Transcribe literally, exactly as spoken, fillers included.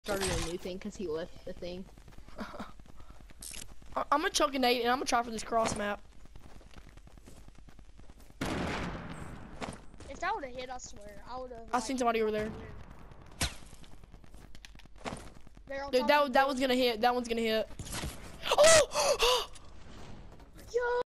started a new thing because he left the thing. I'm gonna chuck a nade and I'm gonna try for this cross map. If that would have hit, I swear, I would have. I seen somebody over there. Dude, that that was gonna hit. That one's gonna hit. Oh!